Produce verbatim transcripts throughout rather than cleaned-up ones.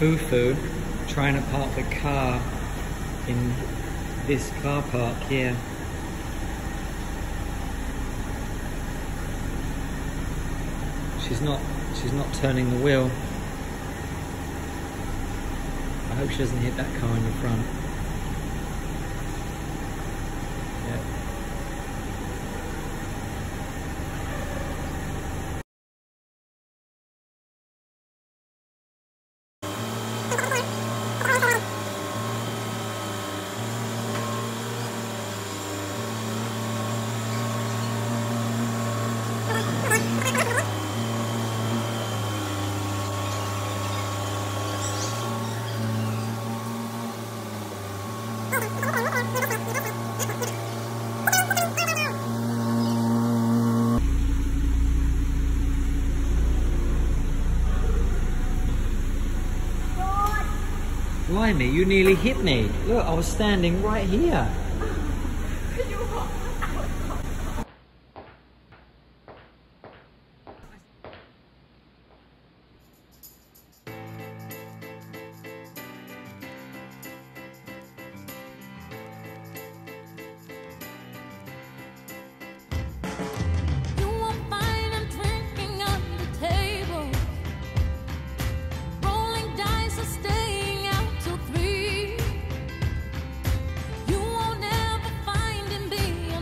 foo-foo trying to park the car in this car park here. She's not she's not turning the wheel. I hope she doesn't hit that car in the front. Yeah. Blimey, you nearly hit me. Look, I was standing right here. You won't ever find him being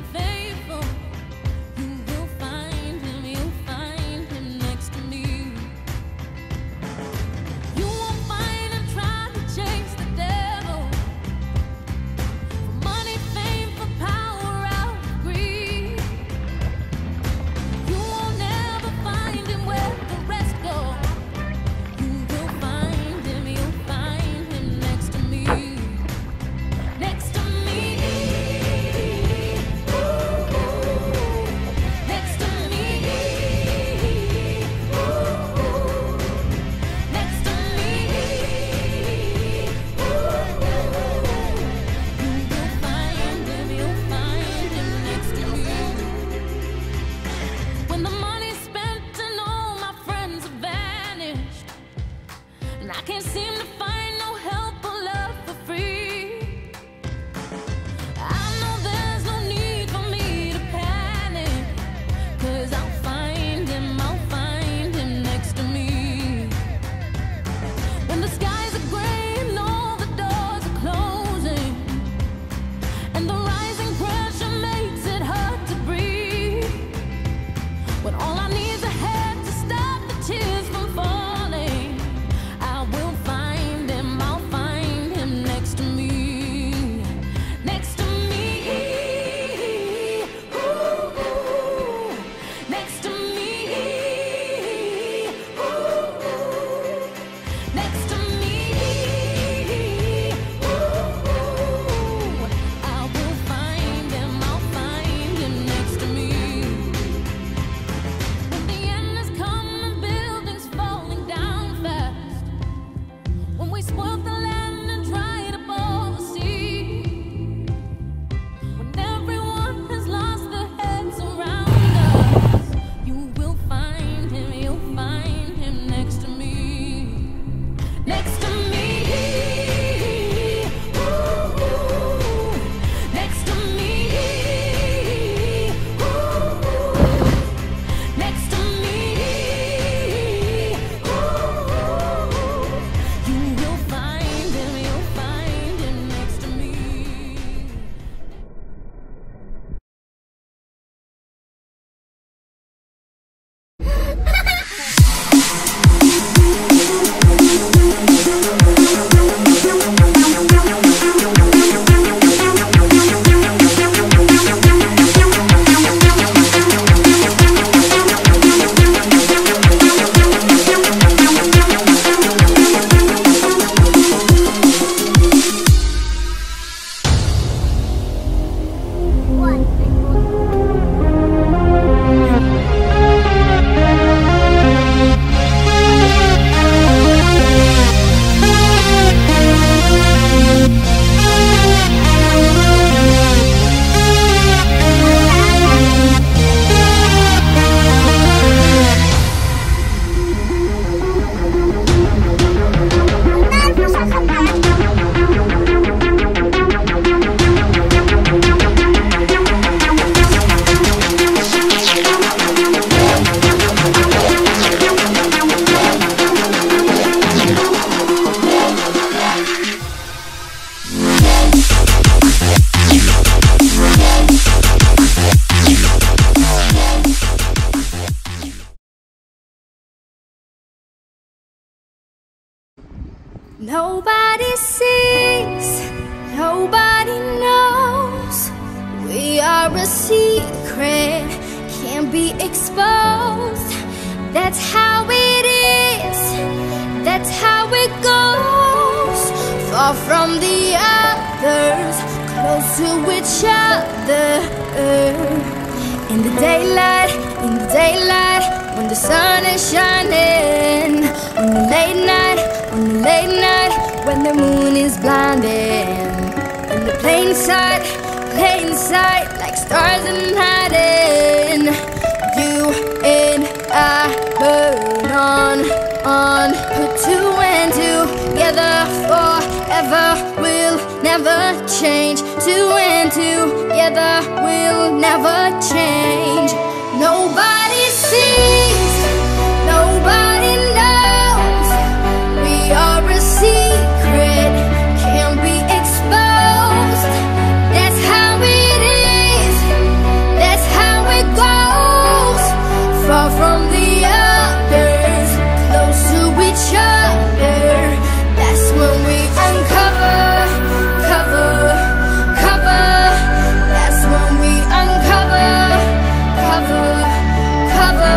Nobody sees, nobody knows. We are a secret, can't be exposed. That's how it is, that's how it goes. Far from the others, close to each other. In the daylight, in the daylight, when the sun is shining. On the late night, on the late night, when the moon is blinding. In the plain sight, plain sight, like stars in hiding. You and I burn on, on. Put two and two together forever. We'll never change. Two and two together will never change. Nobody sees, nobody knows. We are a secret, can't be exposed. That's how it is, that's how it goes. Far from the others, close to each other. That's when we uncover, cover, cover. That's when we uncover, cover, cover.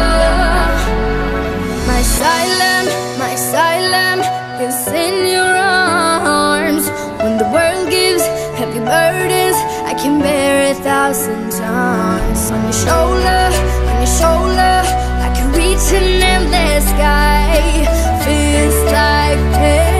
My asylum, my asylum is in your arms. When the world gives heavy burdens, I can bear a thousand times. On your shoulder, on your shoulder, I can reach an endless sky. Feels like paradise.